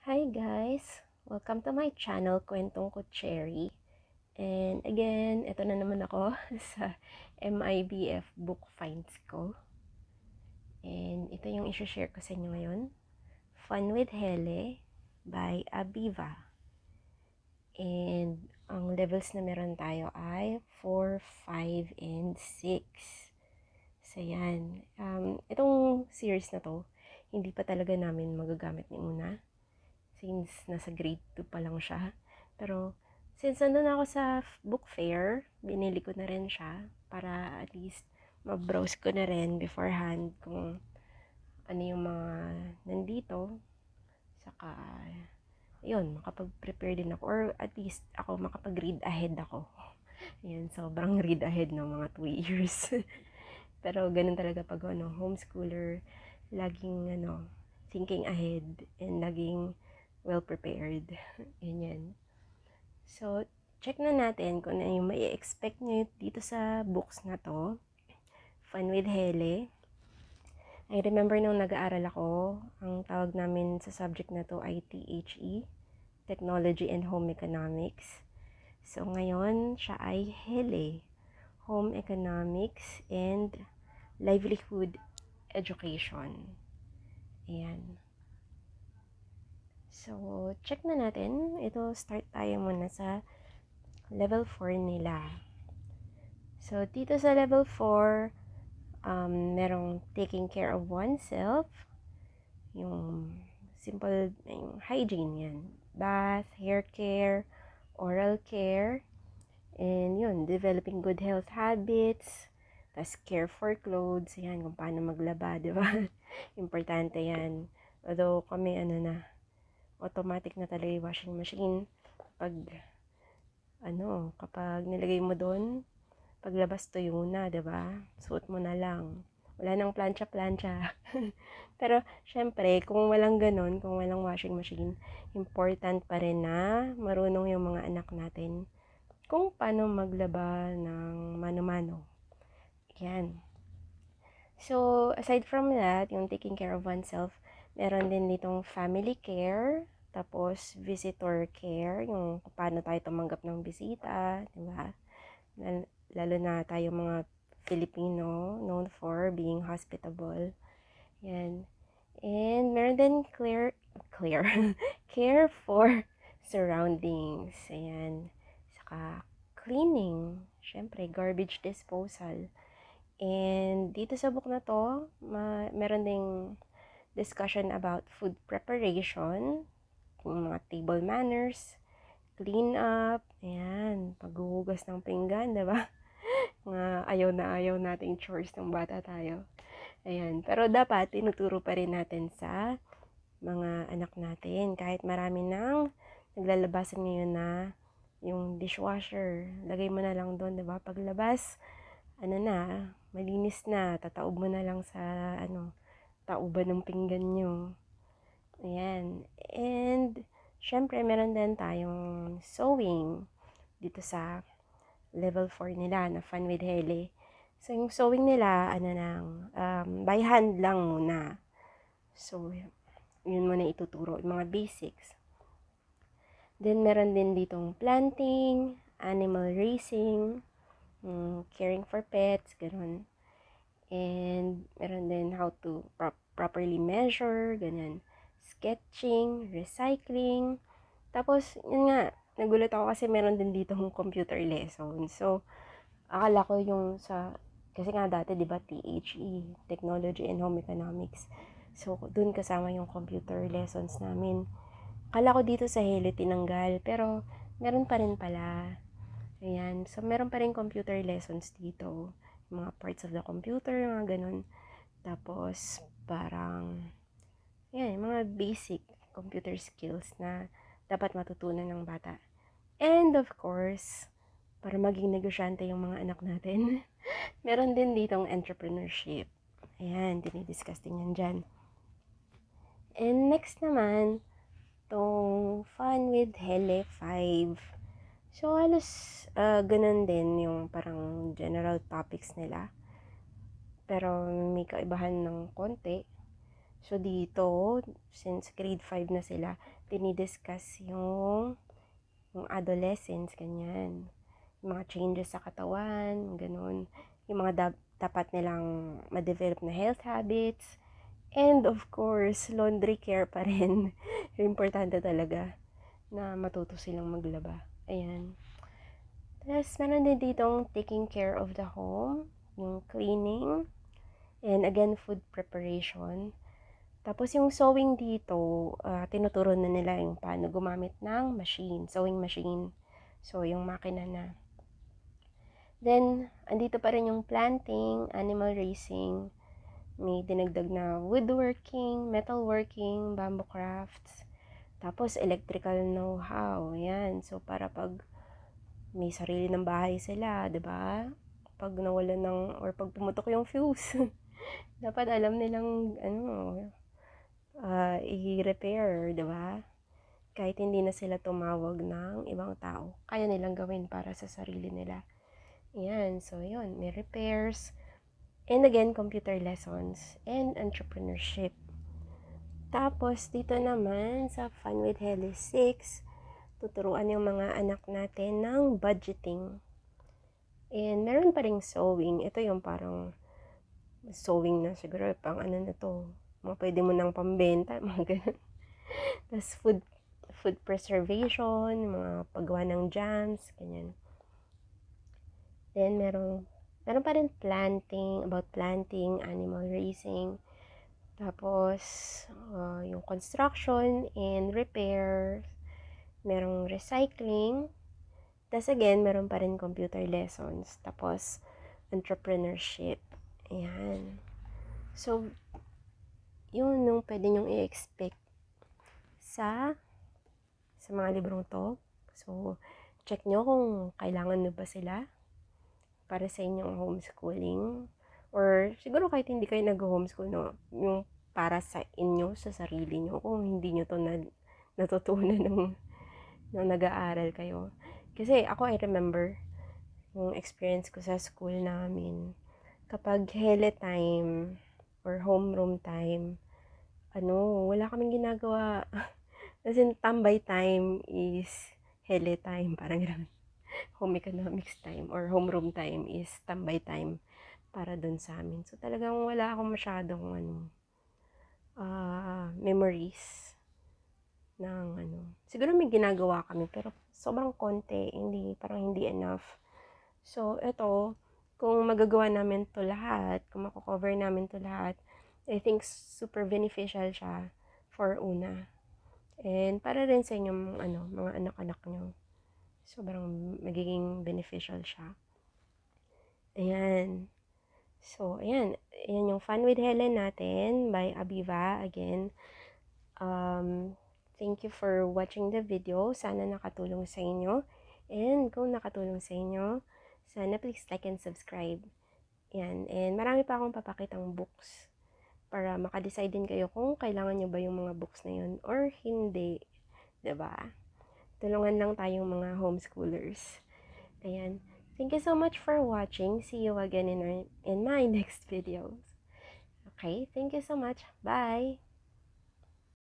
Hi guys! Welcome to my channel, Kwentong KutCherry. And again, ito na naman ako sa MIBF book finds ko. And ito yung i-share ko sa inyo ngayon. Fun with HELE by Abiva. And ang levels na meron tayo ay 4, 5, and 6. So yan. Itong series na to, hindi pa talaga namin magagamit ni una. Since nasa grade 2 pa lang siya. Pero, since nandun ako sa book fair, binili ko na rin siya para at least ma-browse ko na rin beforehand kung ano yung mga nandito. Saka, yun, makapag-prepare din ako. Or at least ako makapag-read ahead ako. Ayan, sobrang read ahead ng mga 2 years. Pero ganun talaga pag homeschooler, laging thinking ahead and laging well prepared. Ganyan. So, check na natin kung ano yung mai-expect nyo dito sa books na to. Fun with HELE. I remember nung nag-aaral ako, ang tawag namin sa subject na to ay THE, Technology and Home Economics. So, ngayon, siya ay HELE, Home Economics and Livelihood Education. Ayan. So, check na natin. Ito, start tayo muna sa level 4 nila. So, dito sa level 4, merong taking care of oneself. Yung simple, yung hygiene yan. Bath, hair care, oral care, and yun, developing good health habits, tas care for clothes, yan, kung paano maglaba, di ba? Importante yan. Although, kami, automatic na talaga yung washing machine. Kapag nilagay mo doon, paglabas tuyo na, 'di ba? Suot mo na lang. Wala nang plancha-plancha. Pero, syempre, kung walang ganon, kung walang washing machine, important pa rin na marunong yung mga anak natin kung paano maglaba ng mano-mano. Yan. So, aside from that, yung taking care of oneself, meron din ditong family care, tapos visitor care, yung paano tayo tumanggap ng bisita, di ba? Lalo na tayo mga Filipino, known for being hospitable. Yan. And meron din care for surroundings. Ayan. Saka cleaning. Syempre, garbage disposal. And dito sa book na to, meron ding discussion about food preparation, mga table manners, clean up, ayan, paghuhugas ng pinggan, diba? Mga ayaw nating chores ng bata tayo. Ayan, pero dapat tinuturo pa rin natin sa mga anak natin. Kahit marami nang naglalabasan ngayon na yung dishwasher, lagay mo na lang doon, diba? Paglabas, malinis na, tataob mo na lang sa, tauban ng pinggan nyo. Ayan. And, syempre, meron din tayong sewing dito sa level 4 nila na Fun with HELE. So, yung sewing nila, by hand lang muna. So, yun muna ituturo, yung mga basics. Then, meron din ditong planting, animal raising, caring for pets, gano'n. And, meron din how to properly measure, ganyan. Sketching, recycling. Tapos, yun nga, nagulat ako kasi meron din dito yung computer lesson. So, akala ko yung kasi nga dati, di ba, THE, Technology and Home Economics. So, dun kasama yung computer lessons namin. Akala ko dito sa HELE tinanggal, pero meron pa rin pala. Ayan, so meron pa rin computer lessons dito. Yung mga parts of the computer, mga ganun. Tapos, parang, yan, mga basic computer skills na dapat matutunan ng bata. And of course, para maging negosyante yung mga anak natin, meron din ditong entrepreneurship. Ayan, dinidiscuss din yan dyan. And next naman, tong Fun with HELE 5. So, halos ganun din yung parang general topics nila. Pero may kaibahan ng konti. So, dito, since grade 5 na sila, dinidiscuss yung adolescence, ganyan. Yung mga changes sa katawan, ganun. Yung mga dapat nilang ma-develop na health habits. And of course, laundry care pa rin. Importante talaga na matuto silang maglaba. Ayan. Tapos, meron din ditong taking care of the home, yung cleaning, and again, food preparation. Tapos, yung sewing dito, tinuturo na nila yung paano gumamit ng machine, sewing machine. So, yung makina na. Then, andito pa rin yung planting, animal raising, may dinagdag na woodworking, metalworking, bamboo crafts, tapos electrical know-how. Yan. So, para pag may sarili ng bahay sila, 'di ba? Pag nawala ng or pag pumutok yung fuse, dapat alam nilang i-repair, 'di ba? Kahit hindi na sila tumawag ng ibang tao, kaya nilang gawin para sa sarili nila. Yan, so yun, may repairs, and again, computer lessons, and entrepreneurship. Tapos, dito naman, sa Fun with HELE 6, tuturuan yung mga anak natin ng budgeting. And meron pa ring sewing. Ito yung parang sewing na siguro, pang ano na to, mga pwede mo nang pambenta, mga ganun. Tapos food preservation, mga paggawa ng jams, ganyan. Then, meron pa rin about planting, animal raising. Tapos, yung construction and repair. Merong recycling. Tapos again, meron pa rin computer lessons. Tapos, entrepreneurship. Ayan. So, yun yung pwede nyong i-expect sa mga librong to. So, check nyo kung kailangan nyo ba sila para sa inyong homeschooling. Or siguro kahit hindi kayo nag-homeschool, no, yung para sa inyo, sa sarili nyo, kung hindi nyo to natutunan nung nag-aaral kayo. Kasi ako, I remember yung experience ko sa school namin. Kapag HELE time or homeroom time, wala kaming ginagawa. As in, tambay time is HELE time, parang gano'n. Home economics time or homeroom time is tambay time para dun sa amin. So, talagang wala akong masyadong memories ng siguro may ginagawa kami pero sobrang konti, parang hindi enough. So, eto, kung magagawa namin to lahat, kung mako-cover namin to lahat, I think super beneficial siya for una. And para rin sa inyong mga anak-anak nyo. Sobrang magiging beneficial siya. Ayan. So, ayan. Ayan yung Fun with HELE natin by Abiva. Again, thank you for watching the video. Sana nakatulong sa inyo. And kung nakatulong sa inyo, sana please like and subscribe. Ayan. And marami pa akong papakitang books para makadecide din kayo kung kailangan nyo ba yung mga books na yun or hindi. 'Di ba? Tulungan lang tayong mga homeschoolers. Ayan. Thank you so much for watching. See you again in my next videos. Okay, thank you so much. Bye!